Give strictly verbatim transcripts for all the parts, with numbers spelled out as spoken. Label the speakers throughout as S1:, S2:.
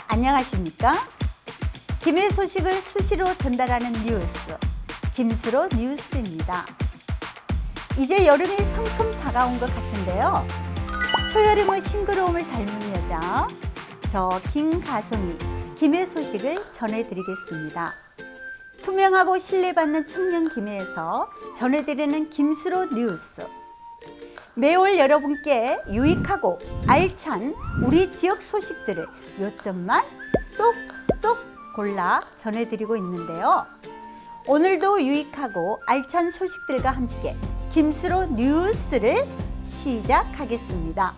S1: 안녕하십니까? 김해 소식을 수시로 전달하는 뉴스, 김수로 뉴스입니다. 이제 여름이 성큼 다가온 것 같은데요. 초여름의 싱그러움을 닮은 여자, 저 김가송이 김해 소식을 전해드리겠습니다. 투명하고 신뢰받는 청년 김해에서 전해드리는 김수로 뉴스. 매월 여러분께 유익하고 알찬 우리 지역 소식들을 몇 점만 쏙쏙 골라 전해드리고 있는데요. 오늘도 유익하고 알찬 소식들과 함께 김수로 뉴스를 시작하겠습니다.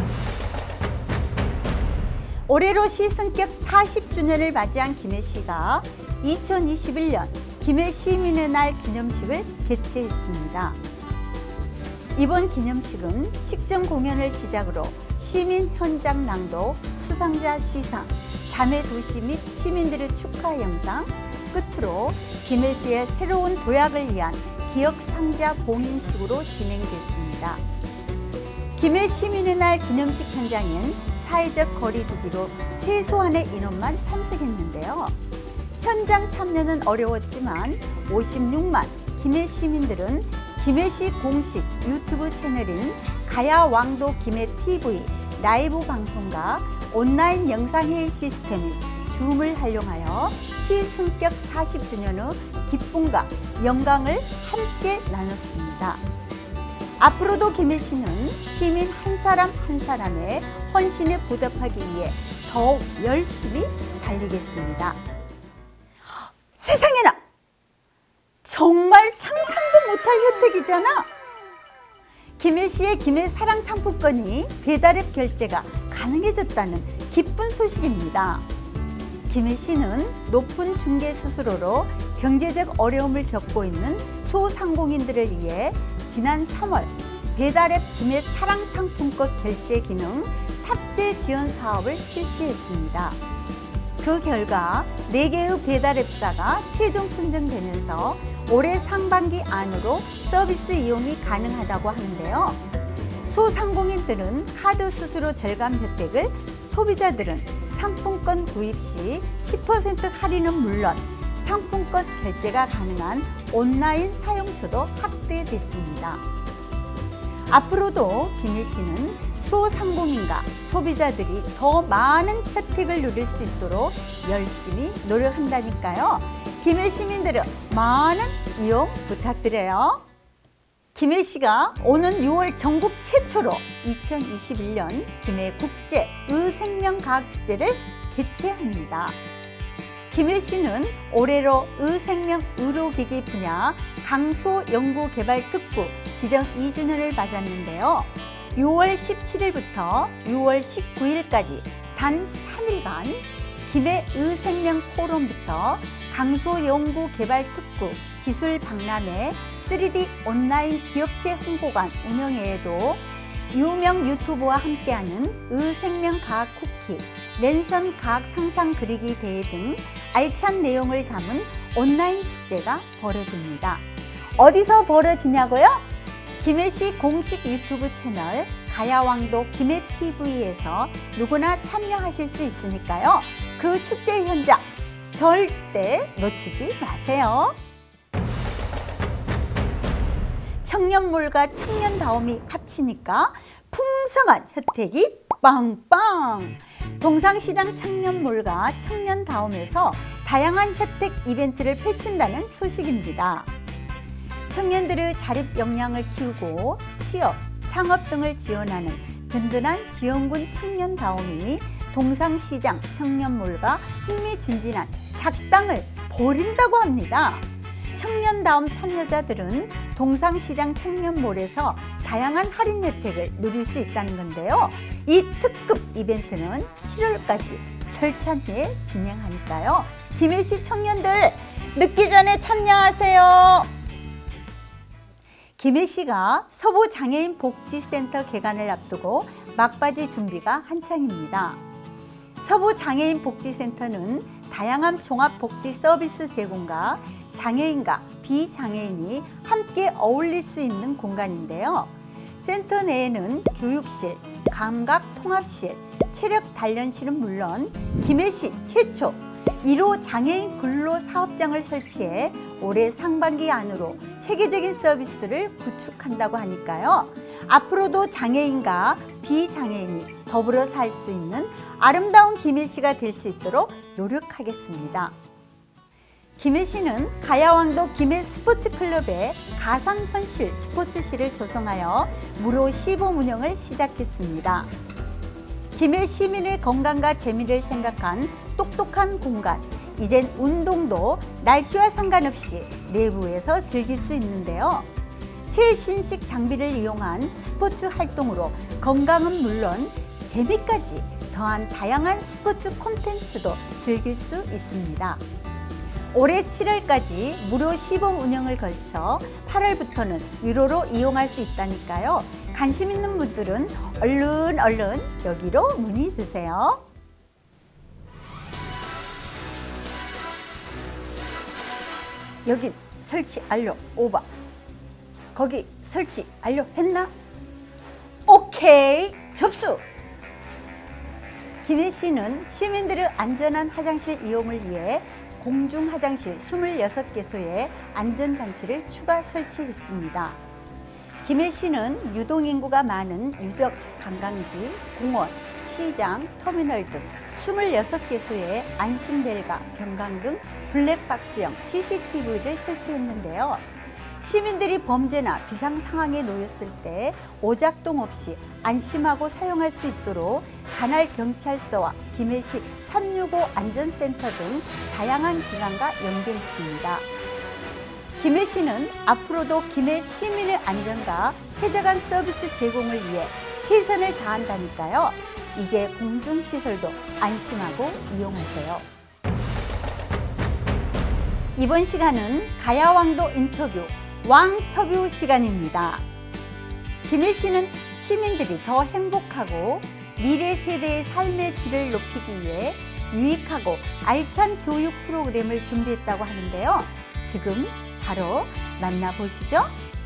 S1: 올해로 시승격 사십 주년을 맞이한 김해시가 이천이십일 년 김해 시민의 날 기념식을 개최했습니다. 이번 기념식은 식전 공연을 시작으로 시민 현장 낭독, 수상자 시상, 자매 도시 및 시민들의 축하 영상, 끝으로 김해시의 새로운 도약을 위한 기억 상자 봉인식으로 진행됐습니다. 김해 시민의 날 기념식 현장엔 사회적 거리 두기로 최소한의 인원만 참석했는데요. 현장 참여는 어려웠지만 오십육만 김해 시민들은 김해시 공식 유튜브 채널인 가야왕도 김해티비 라이브 방송과 온라인 영상회의 시스템인 줌을 활용하여 시승격 사십 주년의 기쁨과 영광을 함께 나눴습니다. 앞으로도 김해시는 시민 한 사람 한 사람의 헌신에 보답하기 위해 더욱 열심히 달리겠습니다. 세상에나! 정말 상상도 못할 혜택이잖아. 김해시의 김해 사랑 상품권이 배달앱 결제가 가능해졌다는 기쁜 소식입니다. 김해시는 높은 중개 수수료로 경제적 어려움을 겪고 있는 소상공인들을 위해 지난 삼월 배달앱 김해 사랑 상품권 결제 기능 탑재 지원 사업을 실시했습니다. 그 결과 네 개의 배달앱사가 최종 선정되면서 올해 상반기 안으로 서비스 이용이 가능하다고 하는데요. 소상공인들은 카드 수수료 절감 혜택을, 소비자들은 상품권 구입 시 십 퍼센트 할인은 물론 상품권 결제가 가능한 온라인 사용처도 확대됐습니다. 앞으로도 김해시는 소상공인과 소비자들이 더 많은 혜택을 누릴 수 있도록 열심히 노력한다니까요. 김해 시민들은 많은 이용 부탁드려요. 김해시가 오는 유월 전국 최초로 이천이십일 년 김해 국제 의생명과학축제를 개최합니다. 김해시는 올해로 의생명 의료기기 분야 강소연구개발특구 지정 이 주년을 맞았는데요. 유월 십칠일부터 유월 십구일까지 단 삼 일간 김해 의생명 포럼부터 강소연구개발특구 기술박람회, 쓰리디 온라인 기업체 홍보관 운영회에도 유명 유튜버와 함께하는 의생명과학 쿠키, 랜선 과학 상상 그리기 대회 등 알찬 내용을 담은 온라인 축제가 벌어집니다. 어디서 벌어지냐고요? 김해시 공식 유튜브 채널 가야왕도 김해티비에서 누구나 참여하실 수 있으니까요. 그 축제 현장 절대 놓치지 마세요. 청년몰과 청년다움이 합치니까 풍성한 혜택이 빵빵! 동상시장 청년몰과 청년다움에서 다양한 혜택 이벤트를 펼친다는 소식입니다. 청년들의 자립 역량을 키우고 취업, 창업 등을 지원하는 든든한 지원군 청년다움이 동상시장 청년몰과 흥미진진한 작당을 벌인다고 합니다. 청년다움 참여자들은 동상시장 청년몰에서 다양한 할인 혜택을 누릴 수 있다는 건데요. 이 특급 이벤트는 칠월까지 절찬리에 진행하니까요. 김해시 청년들 늦기 전에 참여하세요. 김해시가 서부장애인 복지센터 개관을 앞두고 막바지 준비가 한창입니다. 서부장애인 복지센터는 다양한 종합복지 서비스 제공과 장애인과 비장애인이 함께 어울릴 수 있는 공간인데요. 센터 내에는 교육실, 감각통합실, 체력 단련실은 물론 김해시 최초 일 호 장애인 근로사업장을 설치해 올해 상반기 안으로 체계적인 서비스를 구축한다고 하니까요. 앞으로도 장애인과 비장애인이 더불어 살 수 있는 아름다운 김해시가 될 수 있도록 노력하겠습니다. 김해시는 가야왕도 김해 스포츠클럽의 가상현실 스포츠실을 조성하여 무료 시범 운영을 시작했습니다. 김해 시민의 건강과 재미를 생각한 똑똑한 공간, 이젠 운동도 날씨와 상관없이 내부에서 즐길 수 있는데요. 최신식 장비를 이용한 스포츠 활동으로 건강은 물론 재미까지 더한 다양한 스포츠 콘텐츠도 즐길 수 있습니다. 올해 칠월까지 무료 시범 운영을 거쳐 팔월부터는 유료로 이용할 수 있다니까요. 관심 있는 분들은 얼른 얼른 여기로 문의 주세요. 여기 설치 완료 오바. 거기 설치 완료 했나? 오케이 접수! 김해시는 시민들의 안전한 화장실 이용을 위해 공중 화장실 이십육 개소의 안전장치를 추가 설치했습니다. 김해시는 유동인구가 많은 유적 관광지, 공원, 시장, 터미널 등 이십육 개소의 안심벨과 경광등 블랙박스형 씨씨티비를 설치했는데요. 시민들이 범죄나 비상 상황에 놓였을 때 오작동 없이 안심하고 사용할 수 있도록 관할경찰서와 김해시 삼육오 안전센터 등 다양한 기관과 연계했습니다. 김해시는 앞으로도 김해 시민의 안전과 쾌적한 서비스 제공을 위해 최선을 다한다니까요. 이제 공중시설도 안심하고 이용하세요. 이번 시간은 가야왕도 인터뷰 왕터뷰 시간입니다. 김해시는 시민들이 더 행복하고 미래 세대의 삶의 질을 높이기 위해 유익하고 알찬 교육 프로그램을 준비했다고 하는데요. 지금 바로 만나보시죠.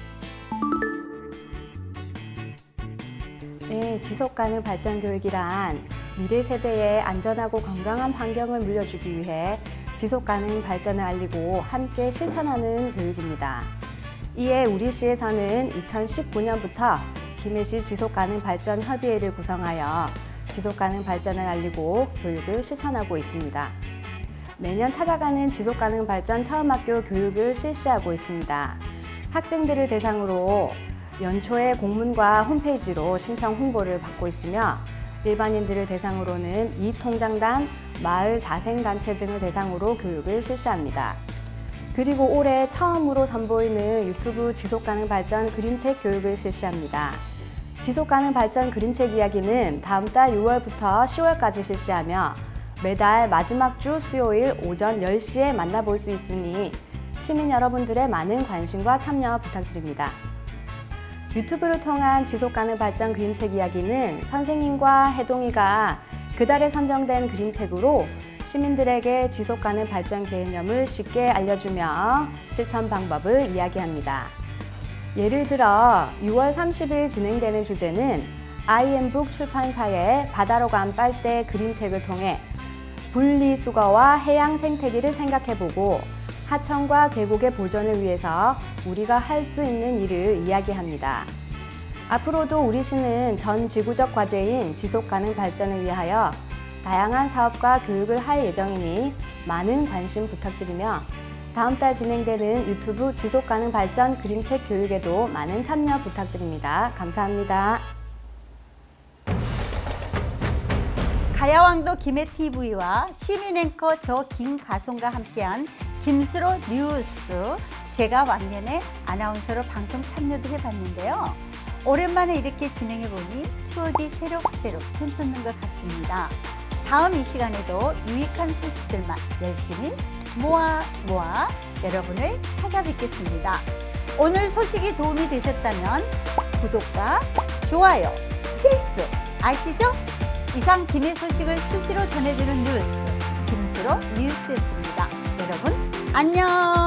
S2: 네, 지속가능 발전 교육이란 미래 세대에 안전하고 건강한 환경을 물려주기 위해 지속가능 발전을 알리고 함께 실천하는 교육입니다. 이에 우리 시에서는 이천십구 년부터 김해시 지속가능 발전 협의회를 구성하여 지속가능 발전을 알리고 교육을 실천하고 있습니다. 매년 찾아가는 지속가능 발전 처음학교 교육을 실시하고 있습니다. 학생들을 대상으로 연초에 공문과 홈페이지로 신청 홍보를 받고 있으며 일반인들을 대상으로는 이통장단, 마을 자생단체 등을 대상으로 교육을 실시합니다. 그리고 올해 처음으로 선보이는 유튜브 지속가능 발전 그림책 교육을 실시합니다. 지속가능 발전 그림책 이야기는 다음 달 유월부터 시월까지 실시하며 매달 마지막 주 수요일 오전 열 시에 만나볼 수 있으니 시민 여러분들의 많은 관심과 참여 부탁드립니다. 유튜브를 통한 지속가능 발전 그림책 이야기는 선생님과 해동이가 그달에 선정된 그림책으로 시민들에게 지속가능 발전 개념을 쉽게 알려주며 실천 방법을 이야기합니다. 예를 들어 유월 삼십일 진행되는 주제는 아이엠북 출판사의 바다로 간 빨대 그림책을 통해 분리수거와 해양 생태계를 생각해보고 하천과 계곡의 보존을 위해서 우리가 할 수 있는 일을 이야기합니다. 앞으로도 우리 시는 전 지구적 과제인 지속가능 발전을 위하여 다양한 사업과 교육을 할 예정이니 많은 관심 부탁드리며 다음 달 진행되는 유튜브 지속가능 발전 그림책 교육에도 많은 참여 부탁드립니다. 감사합니다.
S1: 가야왕도 김해티비와 시민 앵커 저 김가송과 함께한 김수로 뉴스, 제가 왕년에 아나운서로 방송 참여도 해봤는데요. 오랜만에 이렇게 진행해보니 추억이 새록새록 샘솟는 것 같습니다. 다음 이 시간에도 유익한 소식들만 열심히 모아 모아 여러분을 찾아뵙겠습니다. 오늘 소식이 도움이 되셨다면 구독과 좋아요 필수 아시죠? 이상 김해 소식을 수시로 전해주는 뉴스 김수로 뉴스였습니다. 여러분 안녕.